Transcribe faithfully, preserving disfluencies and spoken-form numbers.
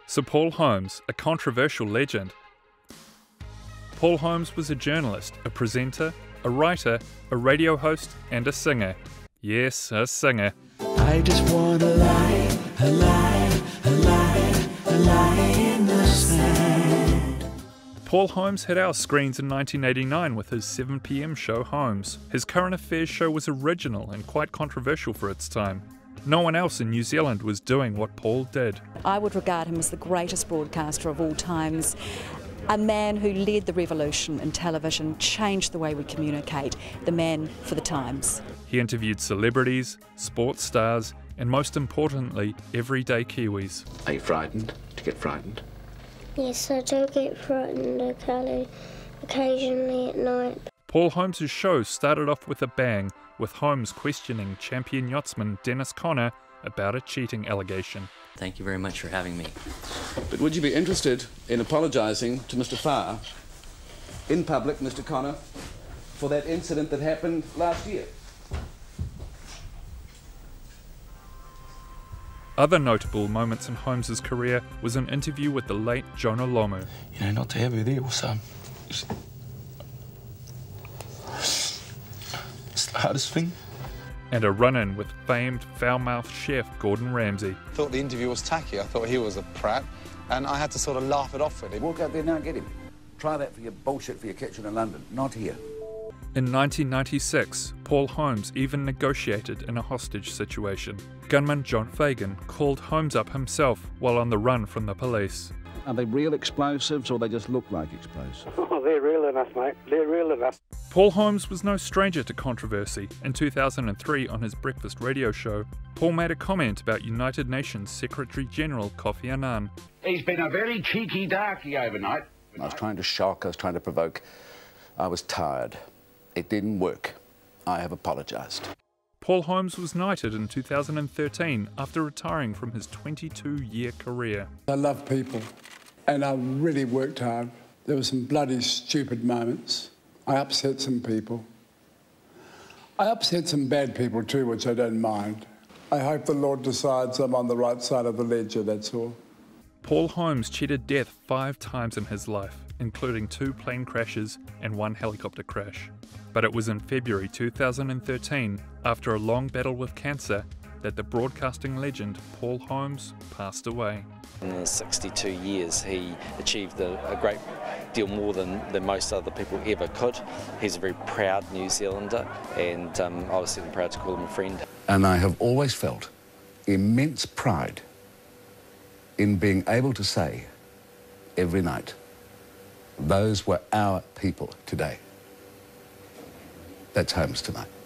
Sir Paul Holmes, a controversial legend. Paul Holmes was a journalist, a presenter, a writer, a radio host and a singer. Yes, a singer. I just want a lie, a lie, a lie, a lie in the sand. Paul Holmes hit our screens in nineteen eighty-nine with his seven p m show Holmes. His current affairs show was original and quite controversial for its time. No one else in New Zealand was doing what Paul did. I would regard him as the greatest broadcaster of all times. A man who led the revolution in television, changed the way we communicate, the man for the times. He interviewed celebrities, sports stars, and most importantly, everyday Kiwis. Are you frightened? Do you get frightened? Yes, I do get frightened occasionally at night. Paul Holmes' show started off with a bang, with Holmes questioning champion yachtsman Dennis Conner about a cheating allegation. Thank you very much for having me. But would you be interested in apologising to Mister Farr in public, Mister Conner, for that incident that happened last year? Other notable moments in Holmes' career was an interview with the late Jonah Lomu. You know, not to have her there was um, it's, it's the hardest thing. And a run-in with famed foul-mouthed chef Gordon Ramsay. I thought the interview was tacky. I thought he was a prat, and I had to sort of laugh it off with him. Walk out there now and get him. Try that for your bullshit for your kitchen in London, not here. In nineteen ninety-six, Paul Holmes even negotiated in a hostage situation. Gunman John Fagan called Holmes up himself while on the run from the police. Are they real explosives or they just look like explosives? Oh, they're real enough, mate. They're real enough. Paul Holmes was no stranger to controversy. In two thousand three, on his breakfast radio show, Paul made a comment about United Nations Secretary-General Kofi Annan. He's been a very cheeky darky overnight. I was trying to shock, I was trying to provoke. I was tired. It didn't work. I have apologised. Paul Holmes was knighted in two thousand thirteen after retiring from his twenty-two year career. I love people, and I really worked hard. There were some bloody stupid moments. I upset some people. I upset some bad people too, which I don't mind. I hope the Lord decides I'm on the right side of the ledger, that's all. Paul Holmes cheated death five times in his life, including two plane crashes and one helicopter crash. But it was in February two thousand thirteen, after a long battle with cancer, that the broadcasting legend Paul Holmes passed away. In his sixty-two years, he achieved a, a great deal more than, than most other people ever could. He's a very proud New Zealander, and um, I was certainly proud to call him a friend. And I have always felt immense pride in being able to say every night, those were our people today. That's Holmes tonight.